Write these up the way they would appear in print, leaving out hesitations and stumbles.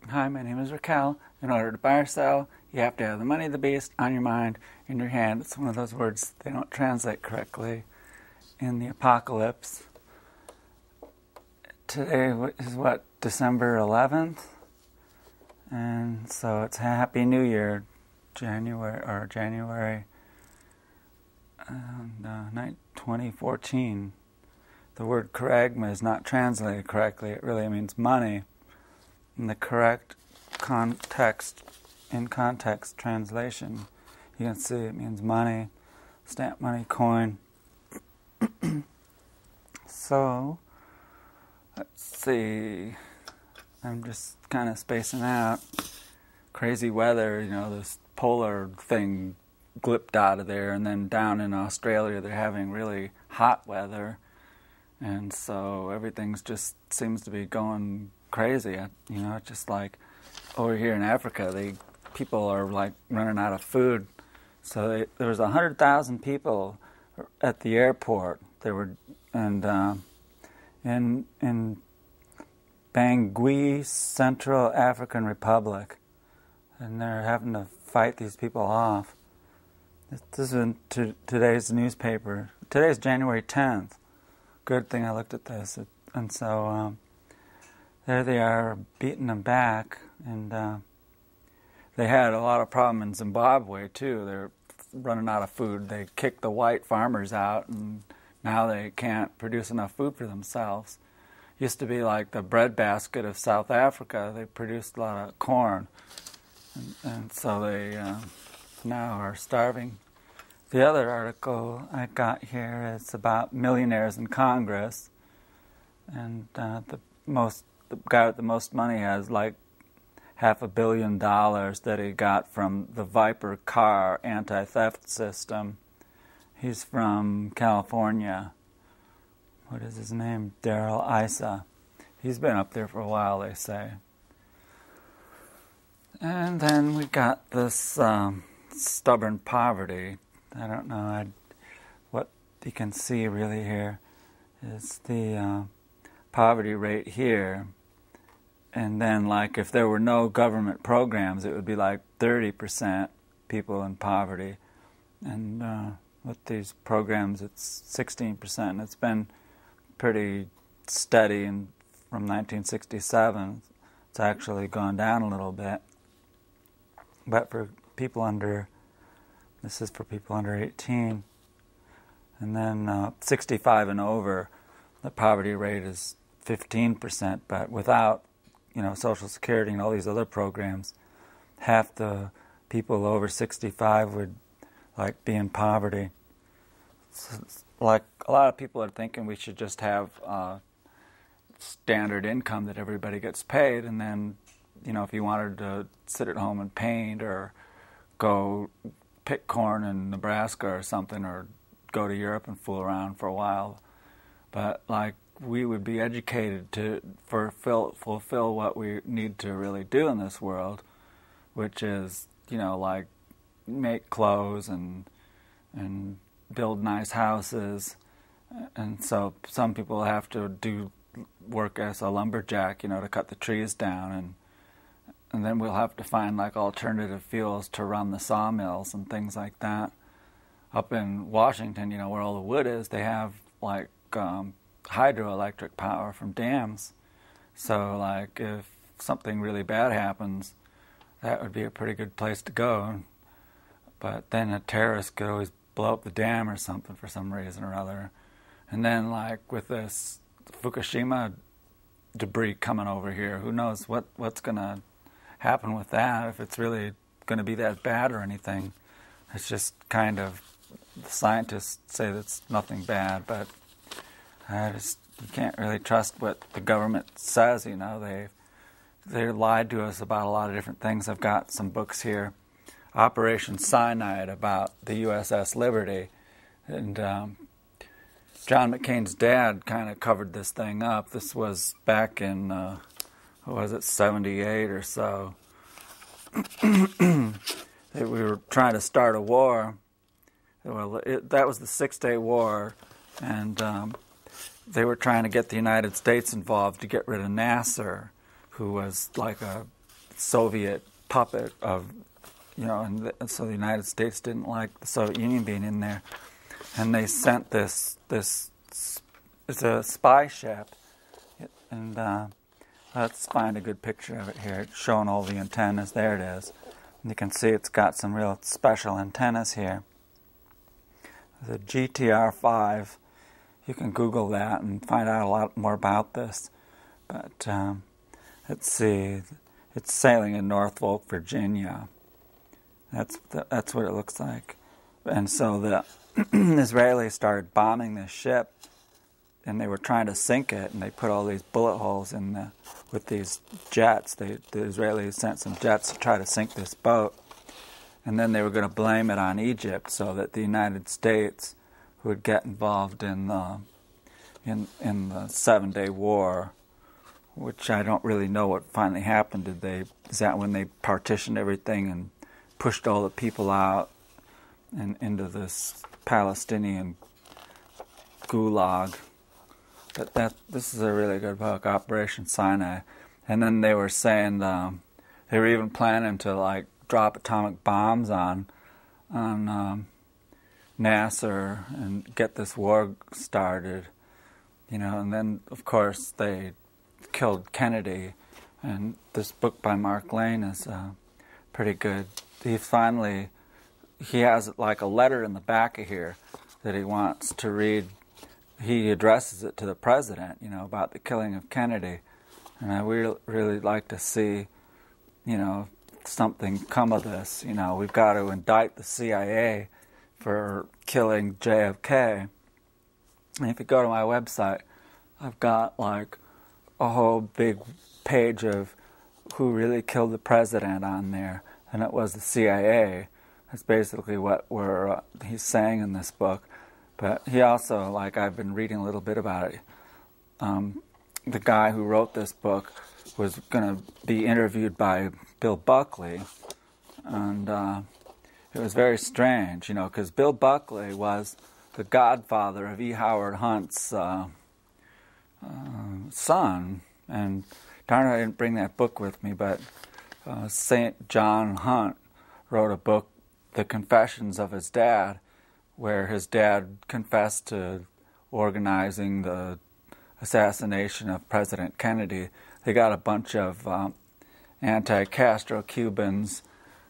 Hi, my name is Raquel. In order to buy or sell, you have to have the money of the beast on your mind, in your hand. It's one of those words they don't translate correctly in the apocalypse. Today is December 11th? And so it's Happy New Year, January 2014. The word charagma is not translated correctly. It really means money. In the correct context translation, you can see it means money, stamp money, coin. So, let's see. I'm just kind of spacing out. Crazy weather, this polar thing glipped out of there, and then down in Australia they're having really hot weather, and so everything's just seems to be going crazy. It's just like over here in Africa, people are like running out of food. So there was 100,000 people at the airport. They were in Bangui, Central African Republic, and they're having to fight these people off. This is in today's newspaper. Today's January 10th. Good thing I looked at this. And so there they are, beating them back. And they had a lot of problem in Zimbabwe, too. They're running out of food. They kicked the white farmers out, and now they can't produce enough food for themselves. Used to be like the breadbasket of South Africa. They produced a lot of corn. And so they now are starving. The other article I got here is about millionaires in Congress. And the guy with the most money has like $500 million that he got from the Viper car anti-theft system. He's from California. What is his name? Darrell Issa. He's been up there for a while, they say. And then we got this stubborn poverty. I don't know what you can see really here is the poverty rate here. And then, like, if there were no government programs, it would be like 30% people in poverty. And with these programs, it's 16%. It's been pretty steady from 1967. It's actually gone down a little bit. But for people this is for people under 18. And then 65 and over, the poverty rate is 15%. But without Social Security and all these other programs, half the people over 65 would be in poverty. So, a lot of people are thinking we should just have standard income that everybody gets paid, and then if you wanted to sit at home and paint or go pick corn in Nebraska or something, or go to Europe and fool around for a while, but we would be educated to fulfill what we need to really do in this world, which is, make clothes and build nice houses. And so some people have to do work as a lumberjack, to cut the trees down, and then we'll have to find alternative fuels to run the sawmills and things like that. Up in Washington, where all the wood is, they have hydroelectric power from dams. So if something really bad happens, that would be a pretty good place to go. But then a terrorist could always blow up the dam or something for some reason or other. And then with this Fukushima debris coming over here, who knows what's going to happen with that, if it's really going to be that bad or anything. It's just kind of, the scientists say that's nothing bad, but you can't really trust what the government says. They lied to us about a lot of different things. I've got some books here. Operation Cyanide, about the USS Liberty, and John McCain's dad kind of covered this thing up. This was back in 78 or so. We were trying to start a war. Well, that was the 6-Day War, and they were trying to get the United States involved to get rid of Nasser, who was like a Soviet puppet of, and so the United States didn't like the Soviet Union being in there, and they sent this it's a spy ship, and let's find a good picture of it here. It's showing all the antennas. There it is. And you can see it's got some real special antennas here. The GTR-5. You can Google that and find out a lot more about this. But let's see. It's sailing in Norfolk, Virginia. That's what it looks like. And so the Israelis started bombing this ship, and they were trying to sink it, and they put all these bullet holes in with these jets. The Israelis sent some jets to try to sink this boat, and then they were going to blame it on Egypt so that the United States would get involved in the 7-Day War, which I don't really know what finally happened. Is that when they partitioned everything and pushed all the people out and into this Palestinian gulag? But this is a really good book, Operation Sinai. And then they were saying they were even planning to drop atomic bombs on Nasser and get this war started, And then of course they killed Kennedy. And this book by Mark Lane is pretty good. He has a letter in the back of here that he wants to read. He addresses it to the president, about the killing of Kennedy. And I really like to see, something come of this. We've got to indict the CIA for killing JFK. And if you go to my website, I've got a whole big page of who really killed the president on there, and it was the CIA. That's basically what he's saying in this book. But he also, I've been reading a little bit about it, the guy who wrote this book was going to be interviewed by Bill Buckley, and it was very strange, because Bill Buckley was the godfather of E. Howard Hunt's son, and darn it, I didn't bring that book with me, but St. John Hunt wrote a book, The Confessions of His Dad, where his dad confessed to organizing the assassination of President Kennedy. They got a bunch of anti-Castro Cubans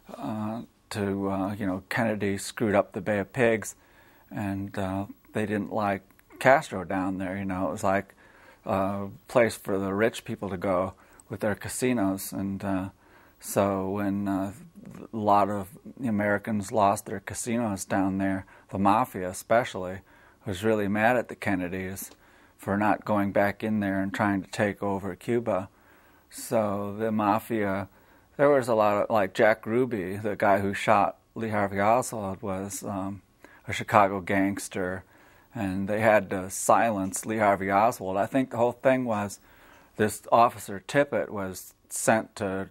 Kennedy screwed up the Bay of Pigs, and they didn't like Castro down there. It was like a place for the rich people to go with their casinos, and so when a lot of Americans lost their casinos down there, the mafia especially was really mad at the Kennedys for not going back in there and trying to take over Cuba. So the mafia, there was a lot of, Jack Ruby, the guy who shot Lee Harvey Oswald, was a Chicago gangster, and they had to silence Lee Harvey Oswald. I think the whole thing was this Officer Tippit was sent to,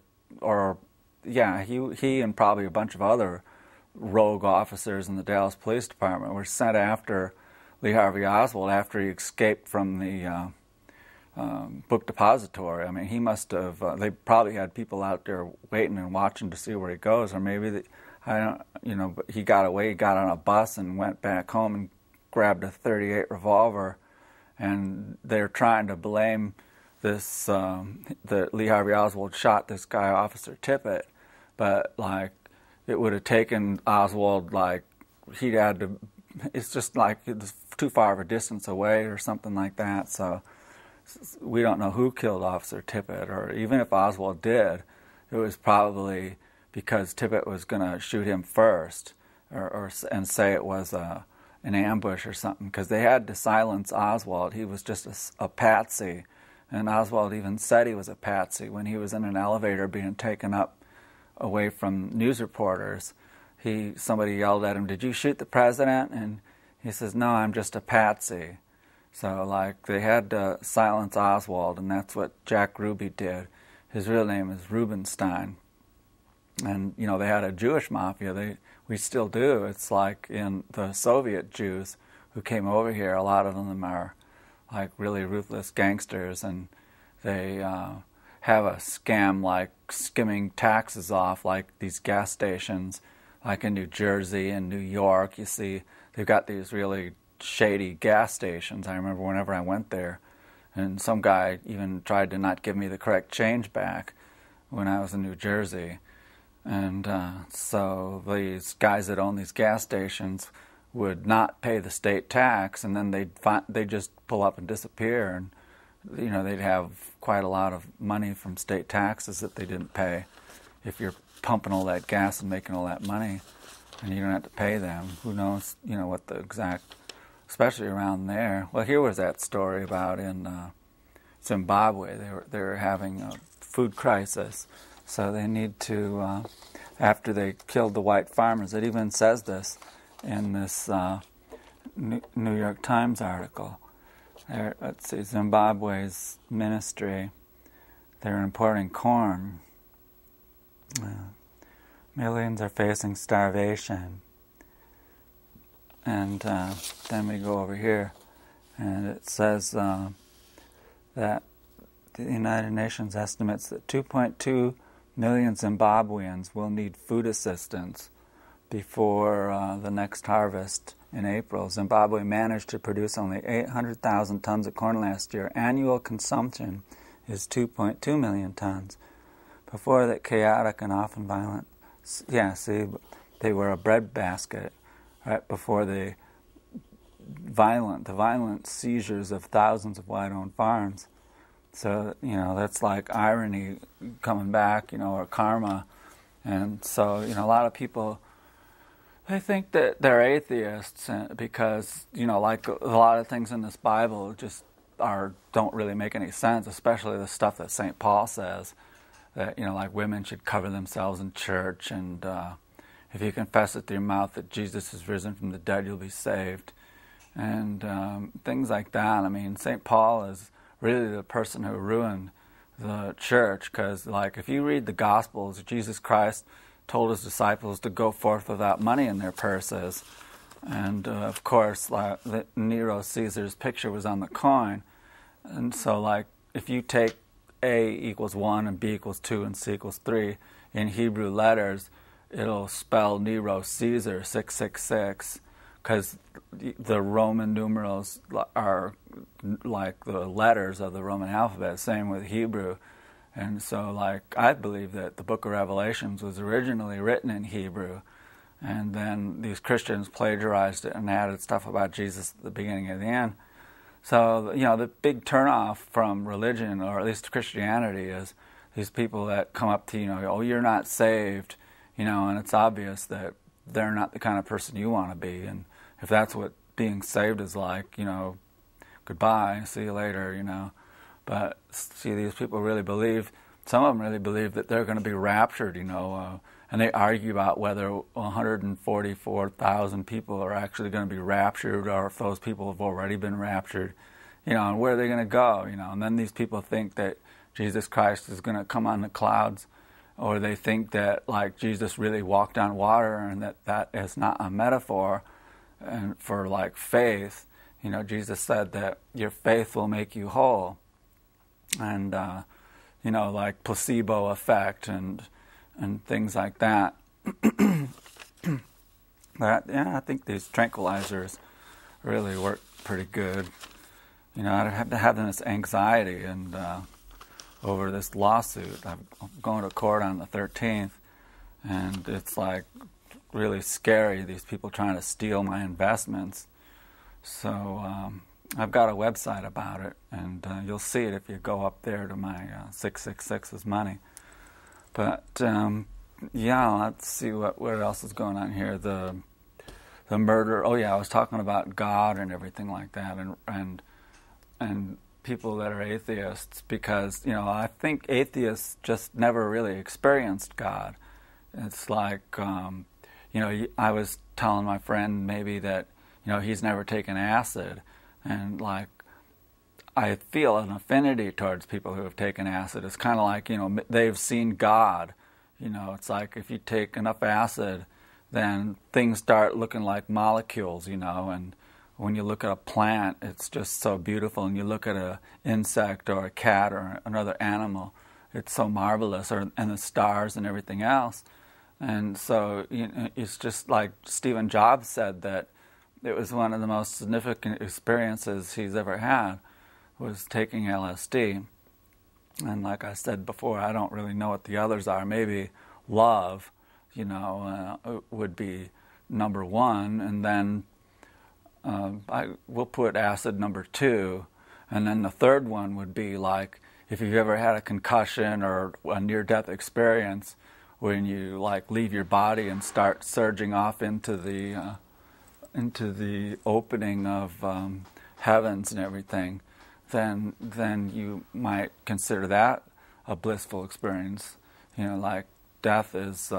he and probably a bunch of other rogue officers in the Dallas Police Department were sent after Lee Harvey Oswald after he escaped from the book depository. I mean, he must have, they probably had people out there waiting and watching to see where he goes, or maybe, but he got away, he got on a bus and went back home and grabbed a .38 revolver, and they're trying to blame this, that Lee Harvey Oswald shot this guy, Officer Tippit, but, it would have taken Oswald, he'd had to, it's just it was too far of a distance away or something like that, so we don't know who killed Officer Tippit, or even if Oswald did, it was probably because Tippit was going to shoot him first, and say it was an ambush or something, because they had to silence Oswald. He was just a patsy, and Oswald even said he was a patsy when he was in an elevator being taken up away from news reporters. Somebody yelled at him, "Did you shoot the president?" And he says, "No, I'm just a patsy." So, they had to silence Oswald, and that's what Jack Ruby did. His real name is Rubenstein. And, they had a Jewish mafia. We still do. It's like in the Soviet Jews who came over here, a lot of them are, really ruthless gangsters, and they have a scam like skimming taxes off, like these gas stations, like in New Jersey and New York. You see, they've got these really shady gas stations. I remember whenever I went there, and some guy even tried to not give me the correct change back when I was in New Jersey. And so these guys that own these gas stations would not pay the state tax, and then they'd just pull up and disappear, and they'd have quite a lot of money from state taxes that they didn't pay. If you're pumping all that gas and making all that money, and you don't have to pay them, who knows, what the exact, especially around there. Well, here was that story about in Zimbabwe. They were having a food crisis, so they need to, after they killed the white farmers, it even says this in this New York Times article. Let's see, Zimbabwe's ministry, they're importing corn. Millions are facing starvation. And then we go over here, and it says that the United Nations estimates that 2.2 million Zimbabweans will need food assistance before the next harvest in April. Zimbabwe managed to produce only 800,000 tons of corn last year. Annual consumption is 2.2 million tons. Before that, chaotic and often violent. Yeah, see, they were a breadbasket right before the violent seizures of thousands of white-owned farms. So, that's like irony coming back, or karma. And so, a lot of people, they think that they're atheists because, like a lot of things in this Bible just don't really make any sense, especially the stuff that St. Paul says, that, like women should cover themselves in church, and if you confess with your mouth that Jesus is risen from the dead, you'll be saved, and things like that. I mean, St. Paul is really the person who ruined the church, because, like, if you read the Gospels, Jesus Christ told his disciples to go forth without money in their purses. And, of course, like, Nero Caesar's picture was on the coin. And so, like, if you take A equals 1 and B equals 2 and C equals 3 in Hebrew letters, it'll spell Nero Caesar 666, because the Roman numerals are like the letters of the Roman alphabet, same with Hebrew. And so, like, I believe that the book of Revelations was originally written in Hebrew, and then these Christians plagiarized it and added stuff about Jesus at the beginning and the end. So, the big turnoff from religion, or at least Christianity, is these people that come up to you, oh, you're not saved, and it's obvious that they're not the kind of person you want to be. And if that's what being saved is like, goodbye, see you later, But, see, these people really believe, some of them really believe that they're going to be raptured, and they argue about whether 144,000 people are actually going to be raptured, or if those people have already been raptured, and where are they going to go, And then these people think that Jesus Christ is going to come on the clouds, or they think that, like, Jesus really walked on water, and that is not a metaphor and for, like, faith. Jesus said that your faith will make you whole. And, like placebo effect and things like that. But, I think these tranquilizers really work pretty good. I'd have to have this anxiety and over this lawsuit. I'm going to court on the 13th, and it's like really scary, these people trying to steal my investments. So I've got a website about it, and you'll see it if you go up there to my 666's money. But let's see what else is going on here. The murder. Oh yeah, I was talking about God and everything like that, and people that are atheists, because I think atheists just never really experienced God. It's like I was telling my friend maybe that he's never taken acid. And, like, I feel an affinity towards people who have taken acid. It's kind of like, they've seen God. It's like if you take enough acid, then things start looking like molecules, and when you look at a plant, it's just so beautiful. And you look at an insect or a cat or another animal, it's so marvelous, and the stars and everything else. And so it's just like Stephen Jobs said, that it was one of the most significant experiences he's ever had, was taking LSD. And like I said before, I don't really know what the others are. Maybe love, would be number one, and then we'll put acid number two, and then the third one would be like if you've ever had a concussion or a near-death experience, when you like leave your body and start surging off into the opening of heavens and everything, then you might consider that a blissful experience. Like death is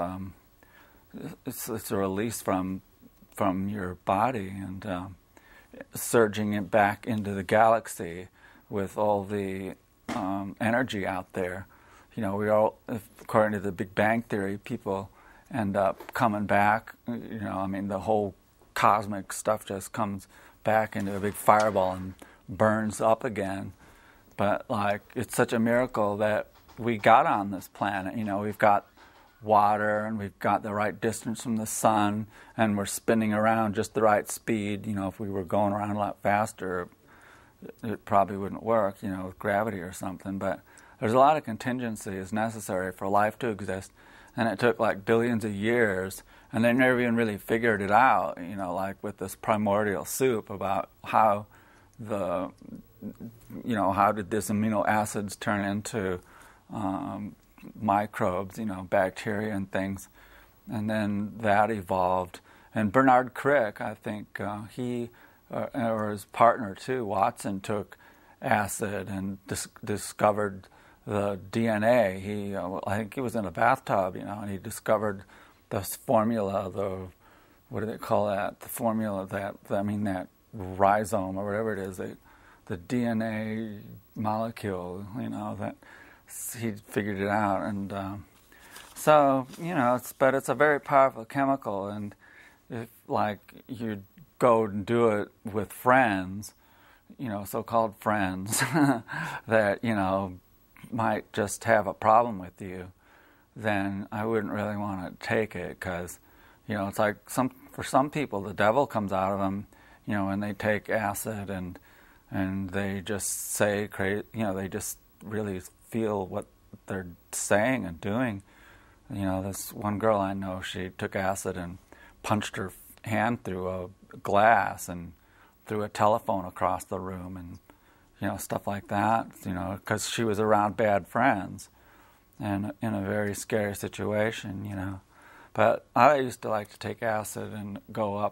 it's a release from your body, and surging it back into the galaxy with all the energy out there. We all, according to the Big Bang Theory, people end up coming back. The whole cosmic stuff just comes back into a big fireball and burns up again. But like, it's such a miracle that we got on this planet. We've got water, and we've got the right distance from the sun, and we're spinning around just the right speed. If we were going around a lot faster, it probably wouldn't work, with gravity or something. But there's a lot of contingencies necessary for life to exist, and it took like billions of years, and they never even really figured it out, like with this primordial soup, about how how did these amino acids turn into microbes, bacteria and things, and then that evolved. And Bernard Crick, I think he or his partner too, Watson, took acid and discovered the DNA. I think he was in a bathtub, and he discovered this formula, what do they call that? The formula that rhizome or whatever it is, the DNA molecule, that he figured it out. And so, it's a very powerful chemical, and if like you go and do it with friends, so-called friends that, might just have a problem with you, then I wouldn't really want to take it, because, it's like for some people the devil comes out of them, when they take acid, and they just say crazy, they just really feel what they're saying and doing. This one girl I know, she took acid and punched her hand through a glass and threw a telephone across the room, and stuff like that, because she was around bad friends and in a very scary situation, But I used to like to take acid and go up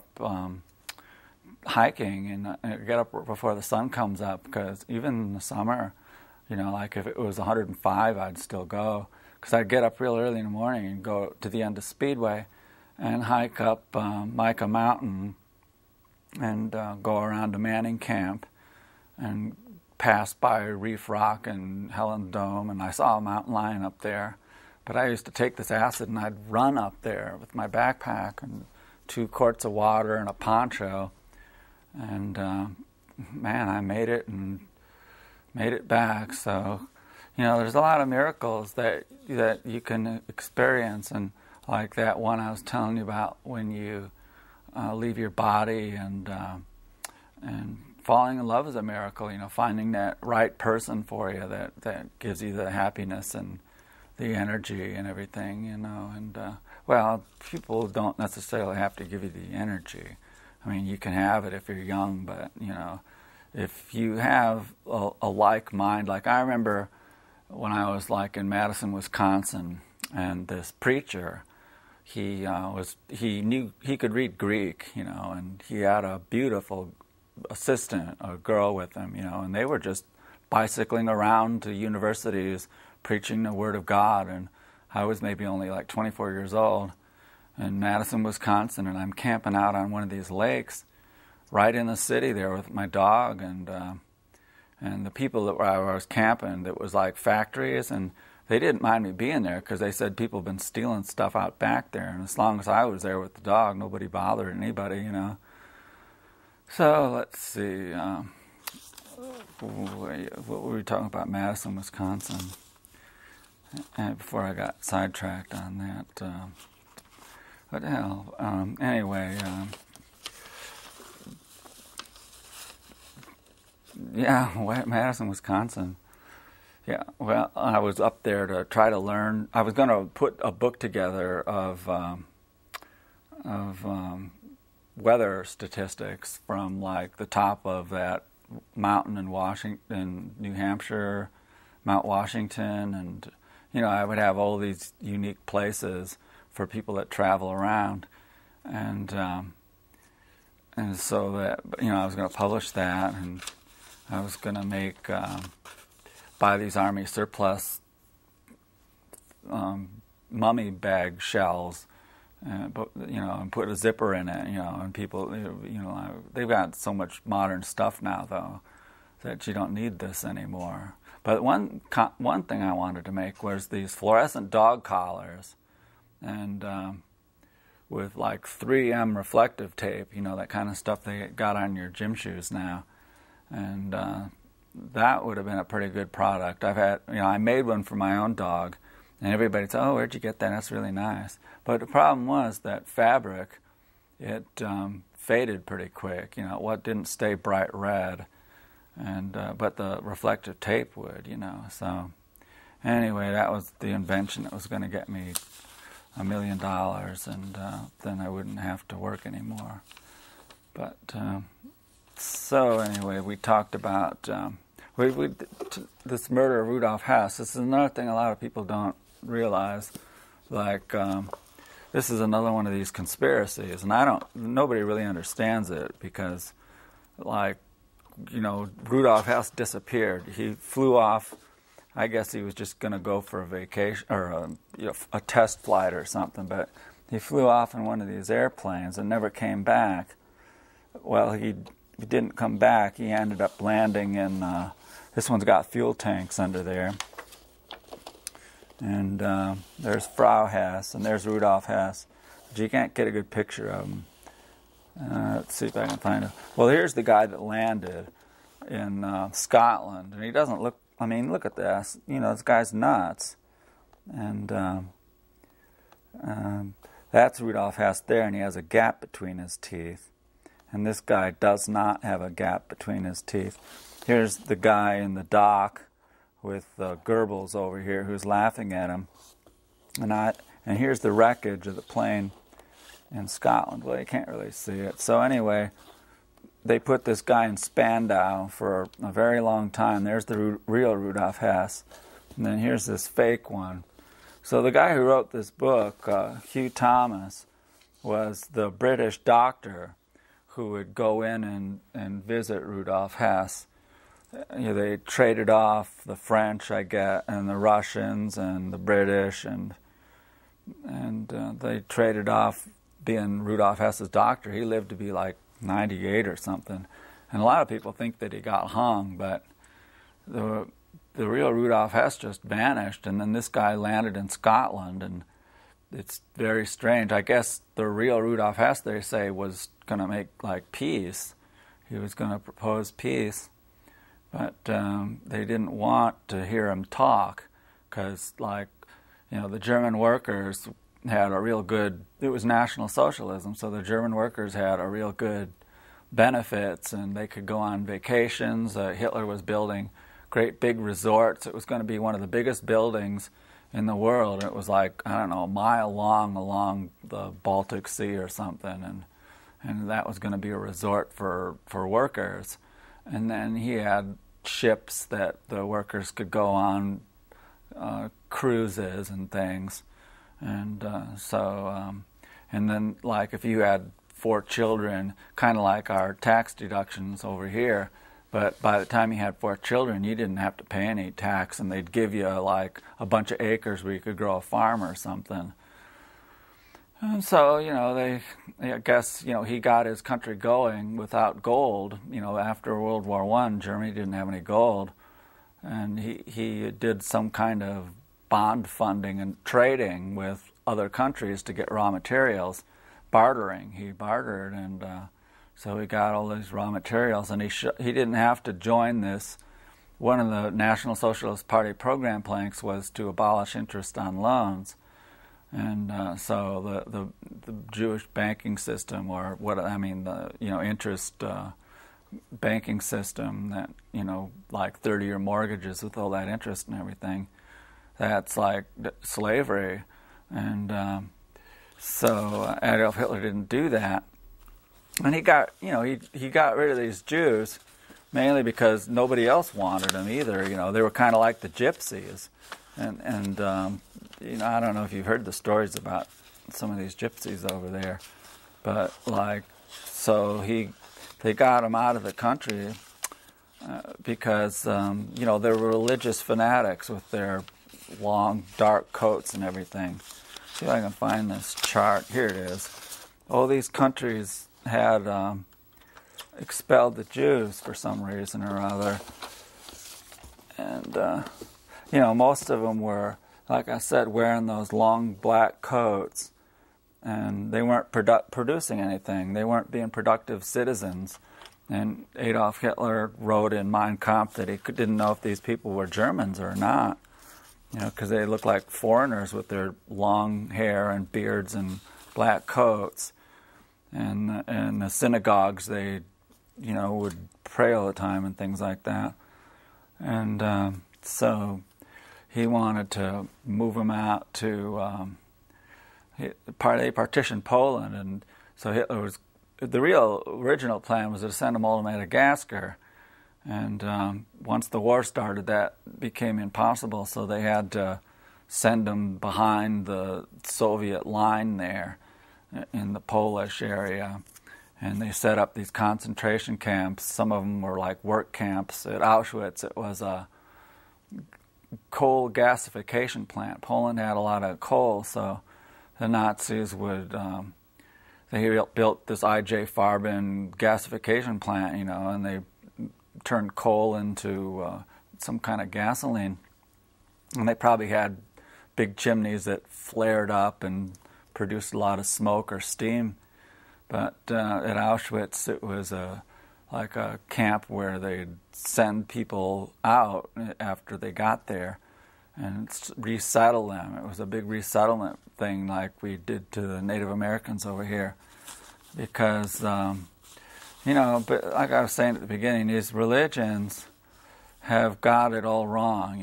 hiking and get up before the sun comes up, because even in the summer, like if it was 105, I'd still go, because I'd get up real early in the morning and go to the end of Speedway and hike up Mica Mountain and go around to Manning Camp and pass by Reef Rock and Helen Dome, and I saw a mountain lion up there. But I used to take this acid and I'd run up there with my backpack and 2 quarts of water and a poncho, and man, I made it and made it back. So, there's a lot of miracles that you can experience, and like that one I was telling you about, when you leave your body, and falling in love is a miracle. Finding that right person for you that gives you the happiness and the energy and everything. And well, people don't necessarily have to give you the energy. I mean, you can have it if you're young, but if you have a like mind, like I remember when I was like in Madison, Wisconsin, and this preacher, he knew, he could read Greek, and he had a beautiful assistant, a girl with him, and they were just bicycling around to universities preaching the Word of God. And I was maybe only like 24 years old in Madison, Wisconsin, and I'm camping out on one of these lakes right in the city there with my dog, and the people that where I was camping, that was like factories, and they didn't mind me being there because they said people have been stealing stuff out back there, and as long as I was there with the dog, nobody bothered anybody, So let's see, what were we talking about? Madison, Wisconsin. before I got sidetracked on that. What the hell? Anyway, yeah, Madison, Wisconsin. Yeah, well, I was up there to try to learn. I was going to put a book together of weather statistics from like the top of that mountain in Washington, New Hampshire, Mount Washington, and I would have all these unique places for people that travel around, and so that I was going to publish that, and I was going to buy these army surplus mummy bag shells, but and put a zipper in it, and people, they've got so much modern stuff now though that you don't need this anymore. But one thing I wanted to make was these fluorescent dog collars, and with like 3M reflective tape, that kind of stuff they got on your gym shoes now, and that would have been a pretty good product. I made one for my own dog, and everybody said, "Oh, where'd you get that? That's really nice." But the problem was that fabric, it faded pretty quick. What didn't stay bright red, and but the reflective tape would. So anyway, that was the invention that was going to get me $1 million, and then I wouldn't have to work anymore. But so anyway, we talked about this murder of Rudolf Hess. This is another thing a lot of people don't realize. Like, this is another one of these conspiracies, and nobody really understands it because, like, Rudolf Hess disappeared. He flew off. I guess he was just going to go for a vacation or a test flight or something, but he flew off in one of these airplanes and never came back. Well, he didn't come back. He ended up landing in, this one's got fuel tanks under there. And there's Frau Hess, and there's Rudolf Hess. But you can't get a good picture of him. Let's see if I can find him. Well, here's the guy that landed in Scotland, and he doesn't look, look at this. This guy's nuts. And that's Rudolf Hess there, and he has a gap between his teeth. And this guy does not have a gap between his teeth. Here's the guy in the dock with Goebbels over here who's laughing at him. And here's the wreckage of the plane in Scotland. Well, you can't really see it. So anyway, they put this guy in Spandau for a very long time. There's the real Rudolf Hess. And then here's this fake one. So the guy who wrote this book, Hugh Thomas, was the British doctor who would go in and visit Rudolf Hess. They traded off the French, I guess, and the Russians and the British, and they traded off being Rudolf Hess's doctor. He lived to be like 98 or something, and a lot of people think that he got hung, but the real Rudolf Hess just vanished, and then this guy landed in Scotland, and it's very strange. I guess the real Rudolf Hess, they say, was going to make like peace. He was going to propose peace. But they didn't want to hear him talk because, like, the German workers had a real good, it was National Socialism, so the German workers had a real good benefits, and they could go on vacations. Hitler was building great big resorts. It was going to be one of the biggest buildings in the world. It was like, I don't know, a mile long along the Baltic Sea or something, and that was going to be a resort for workers. And then he had ships that the workers could go on, cruises and things. And and then, like, if you had 4 children, kind of like our tax deductions over here, but by the time you had 4 children, you didn't have to pay any tax, and they'd give you, like, a bunch of acres where you could grow a farm or something. And so, I guess, he got his country going without gold. After World War I, Germany didn't have any gold. And he did some kind of bond funding and trading with other countries to get raw materials, bartering. He bartered, and so he got all these raw materials. And he didn't have to join this one of the National Socialist Party program planks was to abolish interest on loans. And so the Jewish banking system, or the interest banking system that, like 30-year mortgages with all that interest and everything, that's like slavery. And so Adolf Hitler didn't do that. And he got rid of these Jews mainly because nobody else wanted them either. They were kind of like the gypsies. And I don't know if you've heard the stories about some of these gypsies over there, but they got them out of the country because they were religious fanatics with their long dark coats and everything. See if I can find this chart. Here it is. All these countries had expelled the Jews for some reason or other, and most of them were, like I said, wearing those long black coats, and they weren't producing anything. They weren't being productive citizens. And Adolf Hitler wrote in Mein Kampf that he didn't know if these people were Germans or not, because they looked like foreigners with their long hair and beards and black coats. And in the synagogues, they, would pray all the time and things like that. And so he wanted to move them out to they partitioned Poland, and so Hitler was the original plan was to send them all to Madagascar, and once the war started, that became impossible. So they had to send them behind the Soviet line there in the Polish area, and they set up these concentration camps. Some of them were like work camps. At Auschwitz, it was a coal gasification plant. Poland had a lot of coal, so the Nazis would they built this I.J. Farben gasification plant, and they turned coal into some kind of gasoline. And they probably had big chimneys that flared up and produced a lot of smoke or steam. But at Auschwitz, it was like a camp where they'd send people out after they got there and resettle them. It was a big resettlement thing like we did to the Native Americans over here. Because, but like I was saying at the beginning, these religions have got it all wrong.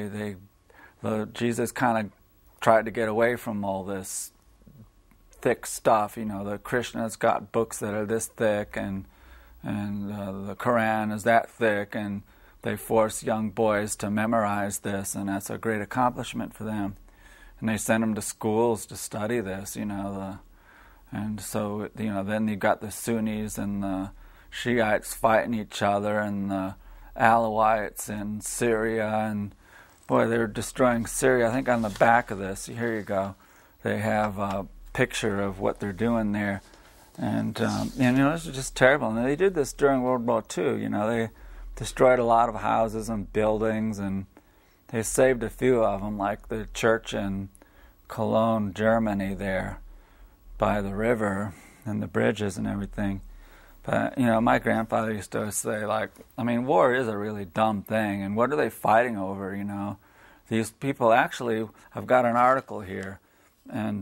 Jesus kind of tried to get away from all this thick stuff. The Krishna's got books that are this thick, and the Quran is that thick, and they force young boys to memorize this, and that's a great accomplishment for them. And they send them to schools to study this, and so, then you got the Sunnis and the Shiites fighting each other, and the Alawites in Syria, and boy, they're destroying Syria. I think on the back of this, here you go, they have a picture of what they're doing there. And this is just terrible. And they did this during World War II. They destroyed a lot of houses and buildings, and they saved a few of them, like the church in Cologne, Germany there by the river and the bridges and everything. But, my grandfather used to say, war is a really dumb thing, and what are they fighting over, These people actually, I've got an article here, and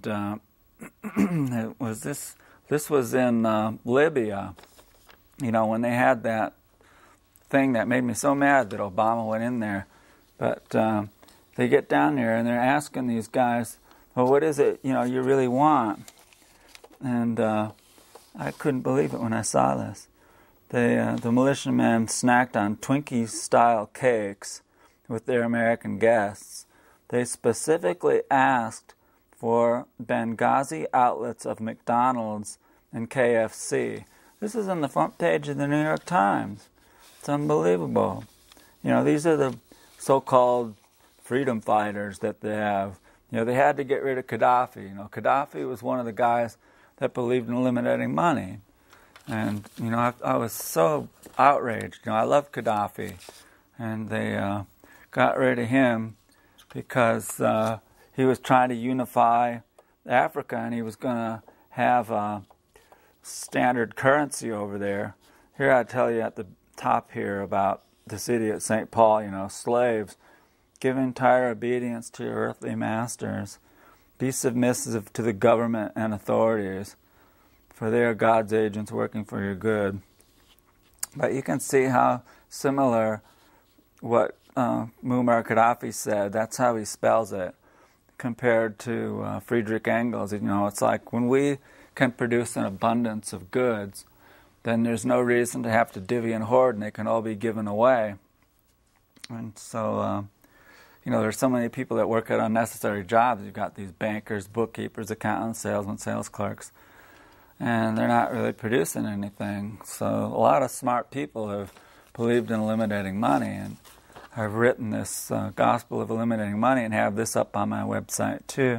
it was this was in Libya, when they had that thing that made me so mad that Obama went in there. But they get down there, and they're asking these guys, well, what is it, you really want? And I couldn't believe it when I saw this. The militiamen snacked on Twinkie-style cakes with their American guests. They specifically asked for Benghazi outlets of McDonald's and KFC. This is on the front page of the New York Times. It's unbelievable. These are the so-called freedom fighters that they have. They had to get rid of Gaddafi. Gaddafi was one of the guys that believed in eliminating money. And, I was so outraged. I loved Gaddafi. And they got rid of him because he was trying to unify Africa, and he was going to have a standard currency over there. Here I tell you at the top here about this idiot St. Paul, slaves, give entire obedience to your earthly masters. Be submissive to the government and authorities, for they are God's agents working for your good. But you can see how similar what Muammar Gaddafi said, that's how he spells it, compared to Friedrich Engels. It's like when we can produce an abundance of goods, then there's no reason to have to divvy and hoard, and they can all be given away. And so, there's so many people that work at unnecessary jobs. You've got these bankers, bookkeepers, accountants, salesmen, sales clerks, and they're not really producing anything. So a lot of smart people have believed in eliminating money, and I've written this Gospel of Eliminating Money and have this up on my website too.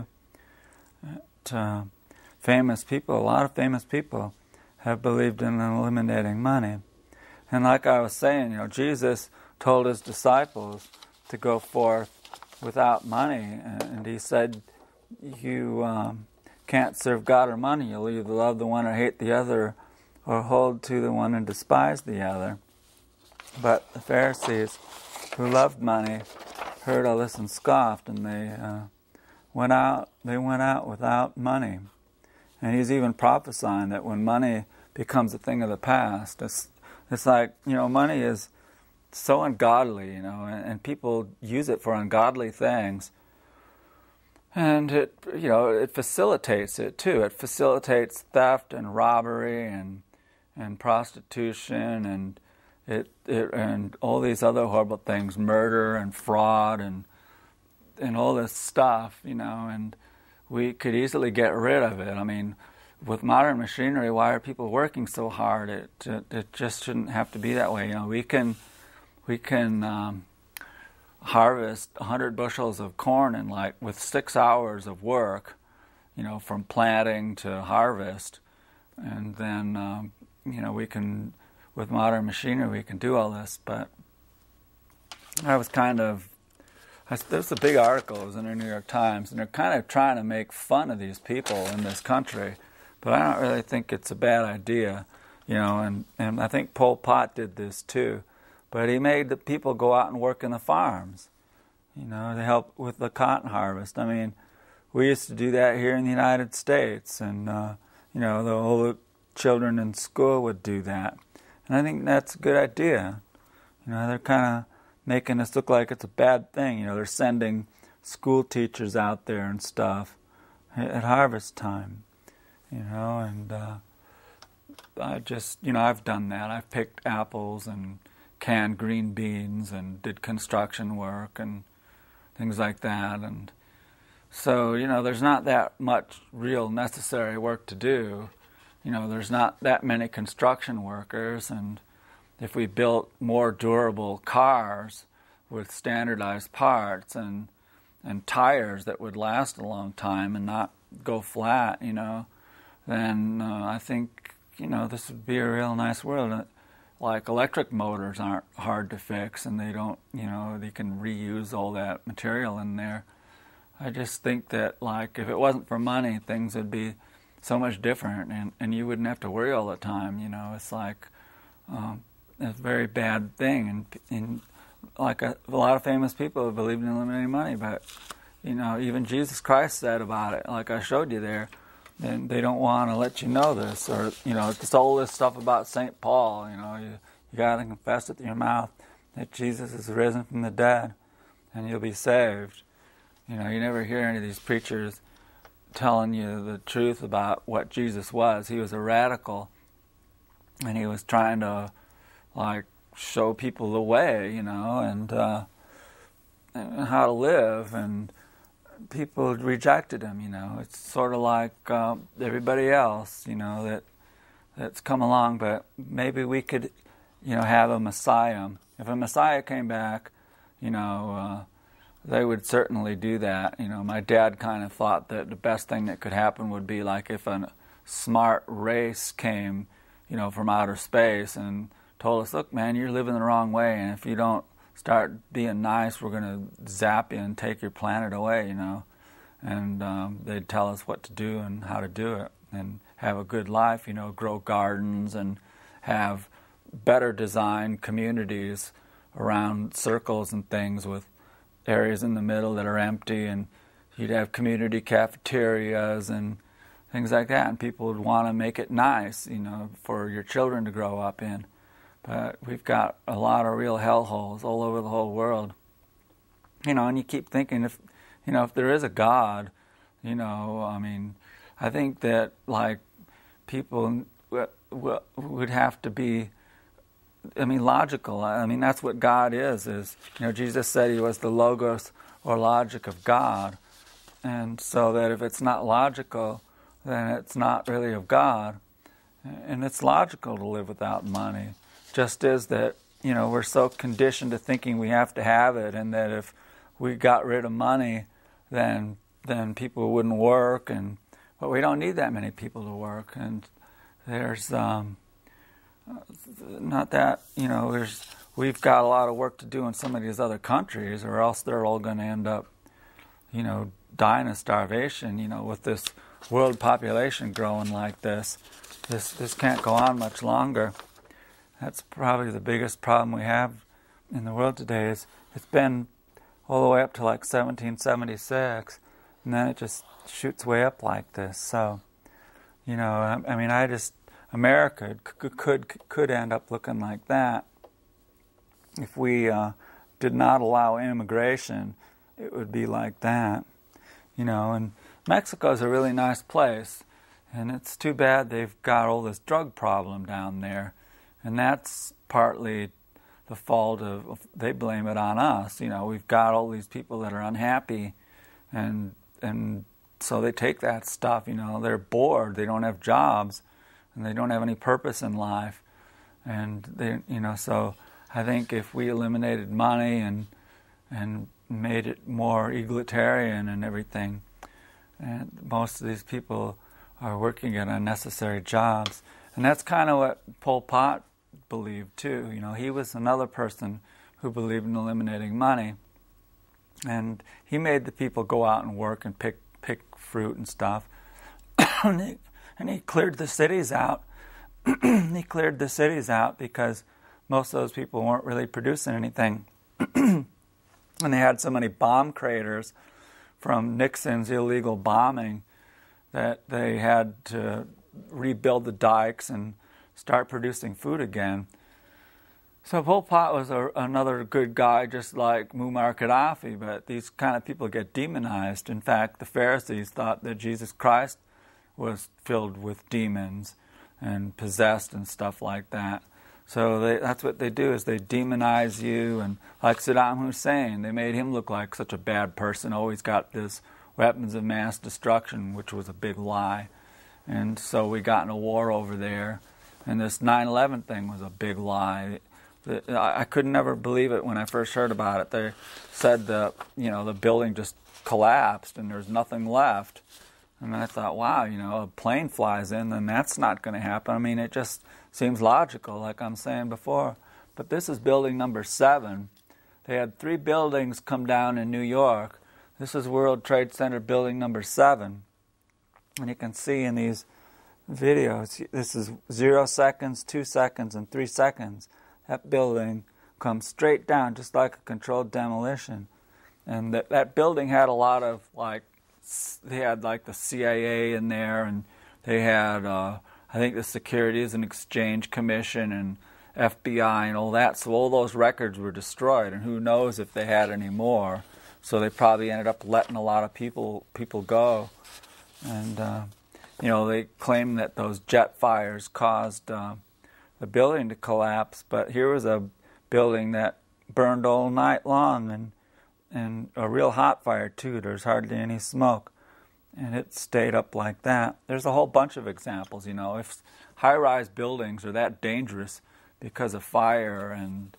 Famous people, a lot of famous people have believed in eliminating money. And like I was saying, Jesus told his disciples to go forth without money, and he said, you can't serve God or money. You'll either love the one or hate the other, or hold to the one and despise the other. But the Pharisees, who loved money, heard all this and scoffed, and they went out without money. And he's even prophesying that when money becomes a thing of the past, it's like, money is so ungodly, and people use it for ungodly things. And it facilitates it too. It facilitates theft and robbery and prostitution and and all these other horrible things, murder and fraud and all this stuff, and we could easily get rid of it. I mean, with modern machinery, why are people working so hard? It just shouldn't have to be that way. We can harvest 100 bushels of corn with 6 hours of work, from planting to harvest, and then we can, with modern machinery, we can do all this. But there's a big article, it was in the New York Times, and they're kind of trying to make fun of these people in this country, but I don't really think it's a bad idea, and I think Pol Pot did this too. But he made the people go out and work in the farms, to help with the cotton harvest. I mean, we used to do that here in the United States, and all the children in school would do that. And I think that's a good idea. They're kind of making us look like it's a bad thing. They're sending school teachers out there and stuff at harvest time, and I just, I've done that. I've picked apples and canned green beans and did construction work and things like that. And so, there's not that much real necessary work to do. There's not that many construction workers, and if we built more durable cars with standardized parts and tires that would last a long time and not go flat, then I think, this would be a real nice world. Like electric motors aren't hard to fix, and they don't, they can reuse all that material in there. I just think that, if it wasn't for money, things would be so much different, and you wouldn't have to worry all the time. It's like it's a very bad thing, and a lot of famous people have believed in eliminating money, but even Jesus Christ said about it, like I showed you there. Then they don't want to let you know this, or just all this stuff about St. Paul. You got to confess with your mouth that Jesus is risen from the dead, and you'll be saved. You never hear any of these preachers telling you the truth about what Jesus was. He was a radical, and he was trying to show people the way, and how to live, and people rejected him. It's sort of like everybody else, that's come along. But maybe we could, have a Messiah. If a Messiah came back, they would certainly do that. My dad kind of thought that the best thing that could happen would be if a smart race came, from outer space and told us, look, man, you're living the wrong way, and if you don't start being nice, we're going to zap you and take your planet away, And they'd tell us what to do and how to do it and have a good life, grow gardens and have better designed communities around circles and things with areas in the middle that are empty, and you'd have community cafeterias and things like that, and people would want to make it nice, for your children to grow up in. But we've got a lot of real hellholes all over the whole world. And you keep thinking, if there is a God, I think that, people would have to be, logical. That's what God is, Jesus said he was the logos or logic of God. And so that if it's not logical, then it's not really of God. And it's logical to live without money. Just as that, we're so conditioned to thinking we have to have it, and that if we got rid of money, then people wouldn't work, but we don't need that many people to work. And there's not that, we've got a lot of work to do in some of these other countries, or else they're all going to end up, dying of starvation, with this world population growing like this. This can't go on much longer. That's probably the biggest problem we have in the world today. It's been all the way up to 1776, and then it just shoots way up like this. So, America could end up looking like that if we did not allow immigration. It would be like that, And Mexico's a really nice place, and it's too bad they've got all this drug problem down there, and that's partly the fault of, they blame it on us. We've got all these people that are unhappy, and so they take that stuff. They're bored, they don't have jobs, and they don't have any purpose in life, and they, so I think if we eliminated money and made it more egalitarian and everything, and most of these people are working at unnecessary jobs, and that's kind of what Pol Pot believed too. He was another person who believed in eliminating money, and he made the people go out and work and pick fruit and stuff, and he cleared the cities out. He cleared the cities out because most of those people weren't really producing anything. And they had so many bomb craters from Nixon's illegal bombing that they had to rebuild the dikes and start producing food again. So Pol Pot was another good guy, just like Muammar Gaddafi, but these kind of people get demonized. In fact, the Pharisees thought that Jesus Christ was filled with demons and possessed and stuff like that. So that's what they do, is they demonize you. And like Saddam Hussein, they made him look like such a bad person, always got this weapons of mass destruction, which was a big lie. And so we got in a war over there. And this 9/11 thing was a big lie. I could never believe it when I first heard about it. They said the building just collapsed and there's nothing left. And I thought, wow, a plane flies in, then that's not going to happen. It just seems logical, like I'm saying before. But this is building number 7. They had 3 buildings come down in New York. This is World Trade Center building number 7. And you can see in these videos, this is 0 seconds, 2 seconds, and 3 seconds. That building comes straight down, just like a controlled demolition. And that building had a lot of, they had the CIA in there, and they had, I think, the Securities and Exchange Commission and FBI and all that. So all those records were destroyed, and who knows if they had any more. So they probably ended up letting a lot of people go. And, they claim that those jet fires caused the building to collapse, but here was a building that burned all night long, and a real hot fire too. There's hardly any smoke, and it stayed up like that. There's a whole bunch of examples. If high-rise buildings are that dangerous because of fire and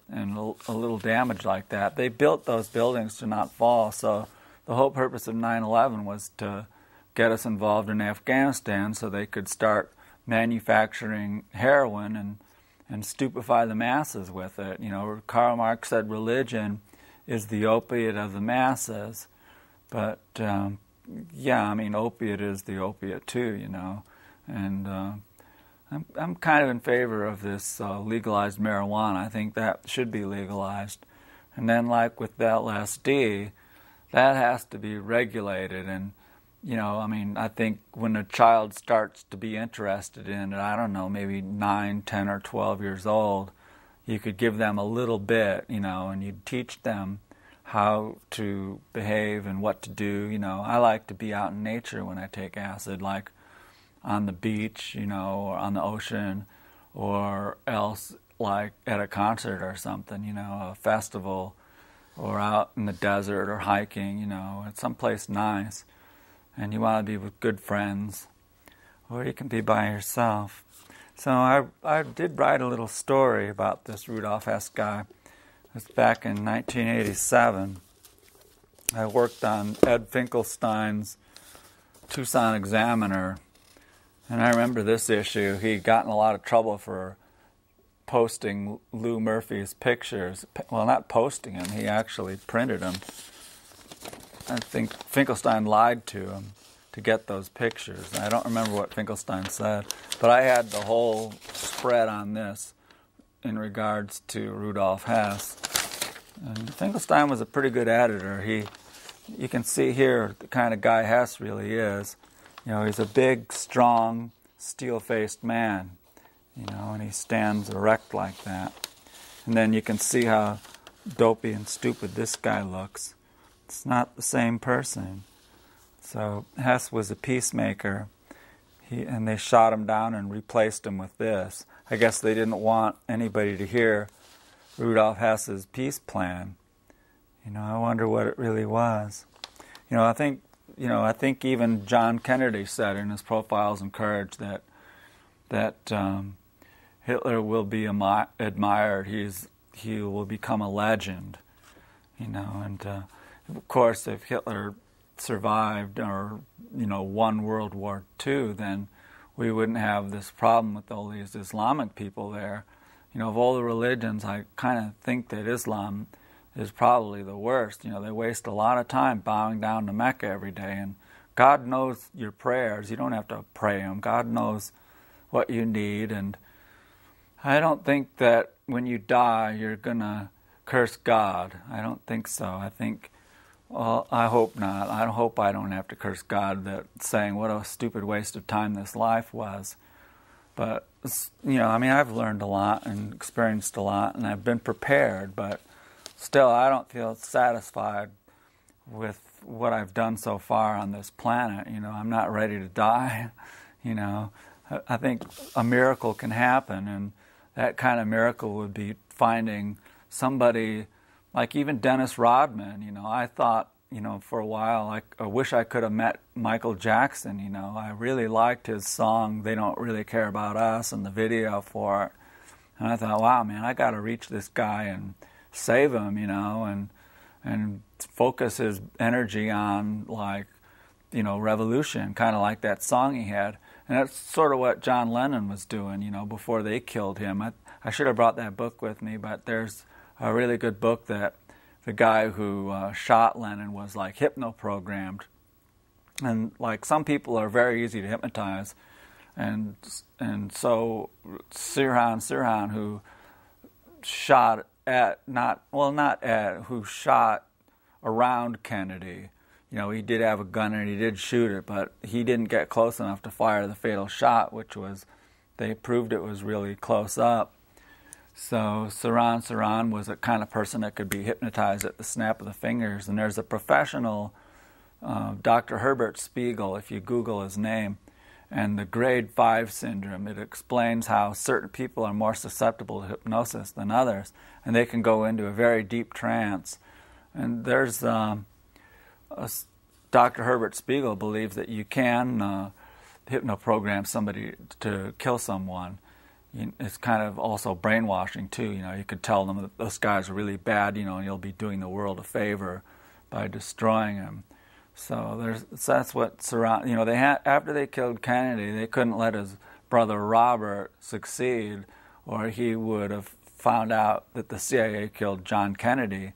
a little damage like that, they built those buildings to not fall. So the whole purpose of 9/11 was to get us involved in Afghanistan so they could start manufacturing heroin and stupefy the masses with it. Karl Marx said religion is the opiate of the masses, but opiate is the opiate too, and I'm kind of in favor of this legalized marijuana. I think that should be legalized. And then like with the LSD, that has to be regulated. And, I think when a child starts to be interested in it, I don't know, maybe 9, 10, or 12 years old, you could give them a little bit, and you'd teach them how to behave and what to do. I like to be out in nature when I take acid, like on the beach, or on the ocean, or else like at a concert or something, a festival, or out in the desert or hiking, at someplace nice. And you want to be with good friends, or you can be by yourself. So I did write a little story about this Rudolf Hess guy. It was back in 1987. I worked on Ed Finkelstein's Tucson Examiner. And I remember this issue. He'd gotten a lot of trouble for posting Lou Murphy's pictures. Well, not posting them. He actually printed them. I think Finkelstein lied to him to get those pictures. I don't remember what Finkelstein said. But I had the whole spread on this in regards to Rudolf Hess. And Finkelstein was a pretty good editor. You can see here the kind of guy Hess really is. He's a big, strong, steel-faced man, and he stands erect like that. And then you can see how dopey and stupid this guy looks. It's not the same person. So Hess was a peacemaker, and they shot him down and replaced him with this. I guess they didn't want anybody to hear Rudolf Hess's peace plan. I wonder what it really was. I think even John Kennedy said in his Profiles in Courage that Hitler will be admired. He will become a legend. And of course, if Hitler survived or won World War II, then we wouldn't have this problem with all these Islamic people there. Of all the religions, I kind of think that Islam is probably the worst. They waste a lot of time bowing down to Mecca every day, and God knows your prayers. You don't have to pray them. God knows what you need, and I don't think that when you die you're going to curse God. I don't think so. I think, well, I hope not. I hope I don't have to curse God that saying what a stupid waste of time this life was. But, I've learned a lot and experienced a lot, and I've been prepared, but still, I don't feel satisfied with what I've done so far on this planet. I'm not ready to die. I think a miracle can happen, and that kind of miracle would be finding somebody like even Dennis Rodman. I thought, for a while, I wish I could have met Michael Jackson. I really liked his song, They Don't Really Care About Us, and the video for it. And I thought, wow, man, I got to reach this guy and save him, and focus his energy on, revolution, kind of like that song he had. And that's sort of what John Lennon was doing, before they killed him. I should have brought that book with me, but there's a really good book that the guy who shot Lennon was, hypno-programmed. And, some people are very easy to hypnotize. And so Sirhan, who shot who shot around Kennedy. He did have a gun and he did shoot it, but he didn't get close enough to fire the fatal shot, they proved it was really close up. So Sirhan was a kind of person that could be hypnotized at the snap of the fingers. And there's a professional, Dr. Herbert Spiegel, if you Google his name, and the grade 5 syndrome. It explains how certain people are more susceptible to hypnosis than others, and they can go into a very deep trance. And there's Dr. Herbert Spiegel believes that you can hypnoprogram somebody to kill someone. It's kind of also brainwashing too. You could tell them that those guys are really bad, and you'll be doing the world a favor by destroying them. So that's what Sirhan. After they killed Kennedy, they couldn't let his brother Robert succeed, or he would have found out that the CIA killed John Kennedy.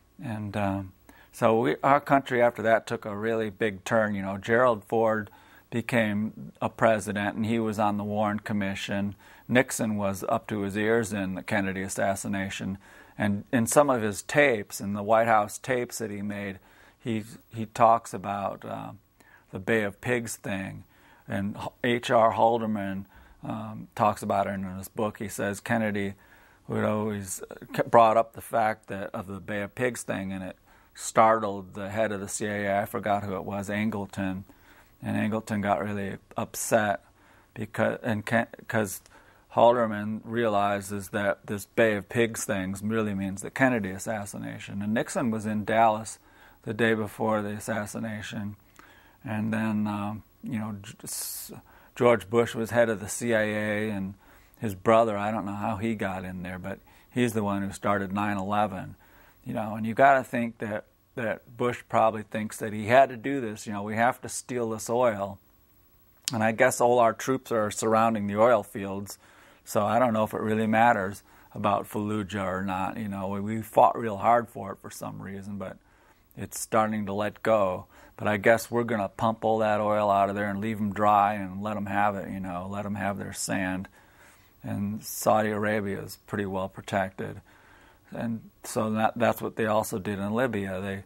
And so our country after that took a really big turn. Gerald Ford became a president, and he was on the Warren Commission. Nixon was up to his ears in the Kennedy assassination. And in some of his tapes, in the White House tapes that he made, he talks about the Bay of Pigs thing. And H.R. Haldeman talks about it in his book. He says Kennedy would always brought up the fact that of the Bay of Pigs thing, and it startled the head of the CIA. I forgot who it was, Angleton. And Angleton got really upset because Haldeman realizes that this Bay of Pigs thing really means the Kennedy assassination. And Nixon was in Dallas the day before the assassination. And then, George Bush was head of the CIA, and his brother, I don't know how he got in there, but he's the one who started 9/11. And you got to think that Bush probably thinks that he had to do this. We have to steal this oil. And I guess all our troops are surrounding the oil fields, so I don't know if it really matters about Fallujah or not. We fought real hard for it for some reason, but it's starting to let go. But I guess we're going to pump all that oil out of there and leave them dry and let them have it, let them have their sand. And Saudi Arabia is pretty well protected. And so that's what they also did in Libya.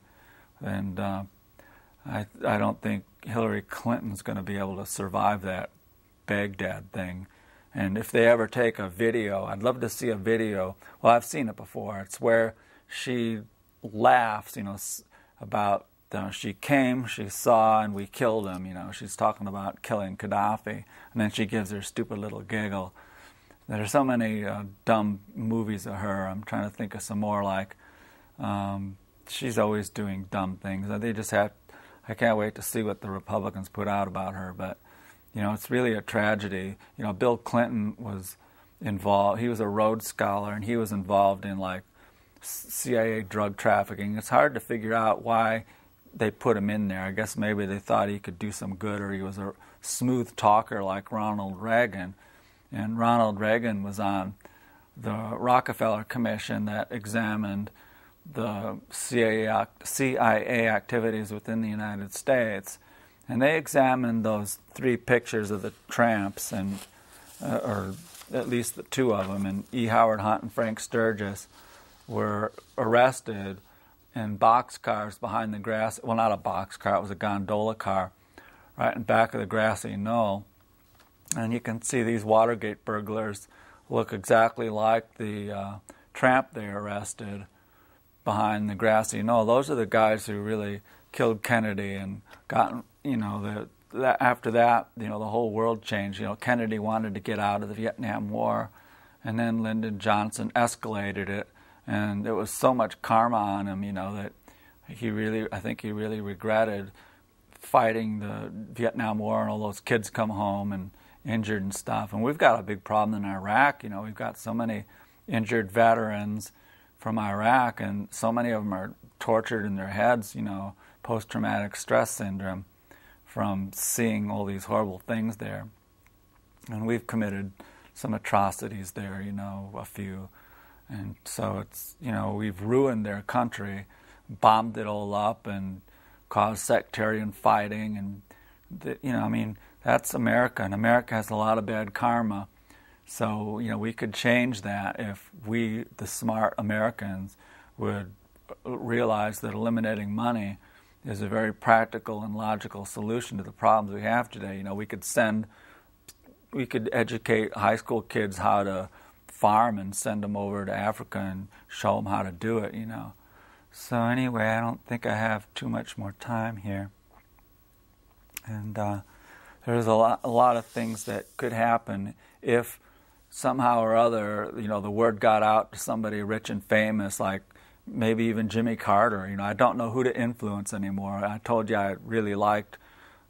I don't think Hillary Clinton's going to be able to survive that Baghdad thing. And if they ever take a video, I'd love to see a video. Well, I've seen it before. It's where she laughs, about she came, she saw, and we killed him. She's talking about killing Gaddafi, and then she gives her stupid little giggle. There are so many dumb movies of her. I'm trying to think of some more. Like she's always doing dumb things. They just have. I can't wait to see what the Republicans put out about her. But it's really a tragedy. Bill Clinton was involved. He was a Rhodes Scholar, and he was involved in like CIA drug trafficking. It's hard to figure out why they put him in there. I guess maybe they thought he could do some good, or he was a smooth talker like Ronald Reagan. And Ronald Reagan was on the Rockefeller Commission that examined the CIA activities within the United States. And they examined those 3 pictures of the tramps, and or at least the 2 of them, and E. Howard Hunt and Frank Sturgis were arrested in boxcars behind the grass. Well, not a boxcar, it was a gondola car right in back of the grassy knoll. And you can see these Watergate burglars look exactly like the tramp they arrested behind the grassy knoll. Those are the guys who really killed Kennedy and got, after that, the whole world changed. Kennedy wanted to get out of the Vietnam War, and then Lyndon Johnson escalated it, and there was so much karma on him, that I think he really regretted fighting the Vietnam War, and all those kids come home and injured and stuff. And we've got a big problem in Iraq. We've got so many injured veterans from Iraq, and so many of them are tortured in their heads, post-traumatic stress syndrome from seeing all these horrible things there. And we've committed some atrocities there, a few. And so it's, we've ruined their country, bombed it all up, and caused sectarian fighting. And, that's America, and America has a lot of bad karma. So, we could change that if we, the smart Americans, would realize that eliminating money is a very practical and logical solution to the problems we have today. We could educate high school kids how to farm and send them over to Africa and show them how to do it, So anyway, I don't think I have too much more time here. And there's a lot of things that could happen if somehow or other, the word got out to somebody rich and famous, like maybe even Jimmy Carter. I don't know who to influence anymore. I told you I really liked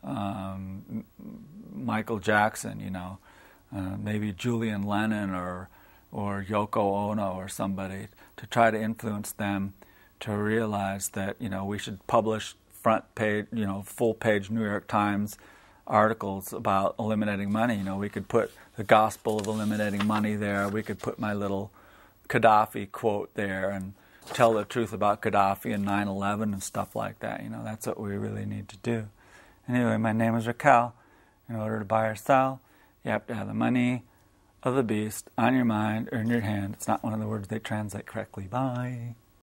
Michael Jackson, maybe Julian Lennon or Yoko Ono or somebody, to try to influence them to realize that, we should publish front page, full page New York Times articles about eliminating money. We could put the gospel of eliminating money there. We could put my little Gaddafi quote there and tell the truth about Gaddafi and 9/11 and stuff like that. That's what we really need to do. Anyway, my name is Raquel, In order to buy or sell, you have to have the money of the beast on your mind or in your hand. It's not one of the words they translate correctly. Bye.